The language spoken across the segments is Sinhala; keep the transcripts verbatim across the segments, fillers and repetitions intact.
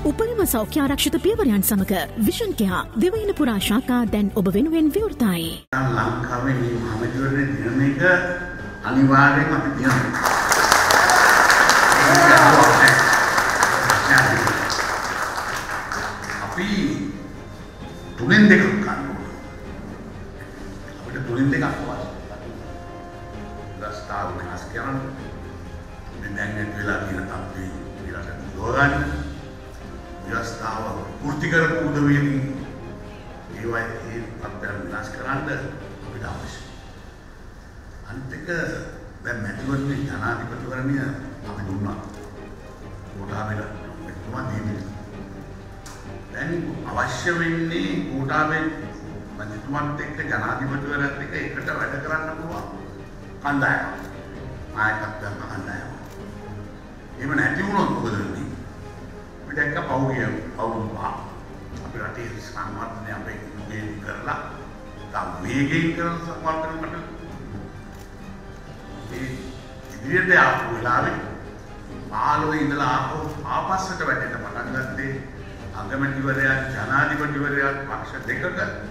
උපරිම සෞඛ්‍ය ආරක්ෂිත පියවරයන් සමග විෂන් කෙයා දෙවයින පුරා ශාඛා දැන් ඔබ වෙනුවෙන් විවෘතයි. ලංකාවේ මේ මහමැතිවරණ දිනන එක අනිවාර්යයෙන්ම අපි දිනනවා. අපි තුනෙන් දෙකක් ගන්න ඕනේ. අපිට තුනෙන් දෙකක් අවශ්‍යයි. රස්තාව වෙනස් කරන්න. මේ දැන් ඇති වෙලා තියෙන තත්ත්වය ඊළඟට දෝගන්න. රස්තාව වෘත්ති කරපු උදවියකින් ඒවයි ඒ තත්ත්වයන් විනාශ කරන්න අපිට අවශ්‍යයි. අනිත් එක දැන් මැතිවරණේ ජනාධිපතිවරණය අපි දුන්නා. ගෝඨාභය මෙතුමා දීලා. දැන් අවශ්‍ය වෙන්නේ ගෝඨාභය මැතිතුමන්ට එක්ක ජනාධිපතිවරයාත් එක්ක එකට වැඩ කරන්න පුළුවන් කණ්ඩායම. ආයතන කණ්ඩායම. එහෙම නැති වුණොත් මොකද වෙන්නේ? අපිට එක්ක පෞගිය අවුරුදු පහ අපි රටේ සංවර්ධනය අපේ යුගයෙන් කරලා තව වේගයෙන් කරන සංවර්ධනයකට ඒ ඉදිරියට ආපු වෙලාවේ පහළොවේ ඉඳලා ආපහු ආපස්සට වැටෙන්න පටන් ගත්තේ අගමැතිවරයා ජනාධිපතිවරයා පක්ෂ දෙකක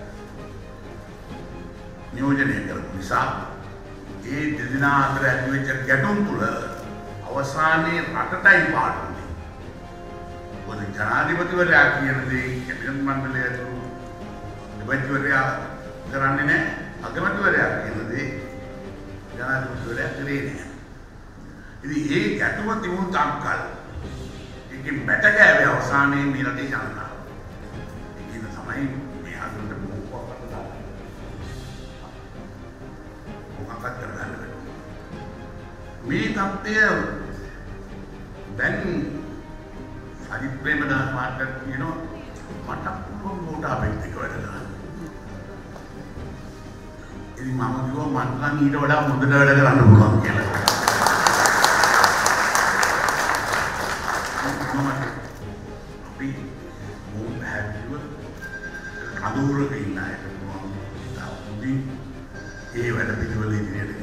නියෝජනය කරපු නිසා ඒ දෙදෙනා අතර ඇතිවෙච්ච ගැටුම් තුළ අවසානයේ රටටයි පාඩුනේ. මොකද ජනාධිපතිවරයා කියන දේ කැබිනට් මණ්ඩලය ඇතුළු දෙමැතිවරයා කරන්නේ නැහැ. අගමැතිවරයා කියන දේ ජනාධිපතිවරයා කරේ නැහැ. ඉතින් ඒ ගැටුම තිබුණු තාක්කල් ඒකෙන් බැට ගෑවේ අවසානයේ මේ රටේ ජනතාව. ඒකෙන් තමයි මේ අඳුරට මොකක්ද දාන්නේ. මොකක්ද කරන්න බැහැ. මේ තත්ත්වය දැන් අනිත් ප්‍රේමදාස මාර්ගයක් කියනවා මට පුළුවන් ගෝඨාභයත් එක්ක වැඩ කරන්න. ඉතින් මම කිව්වා මට නම් ඊට වඩා හොඳට වැඩ කරන්න පුළුවන් කියලා. අපි මොන හැදුව කඳුරක ඉන්න අයට පුළුවන් ඉතින් ඒ වැඩ පිළිවෙල ඉදිරියට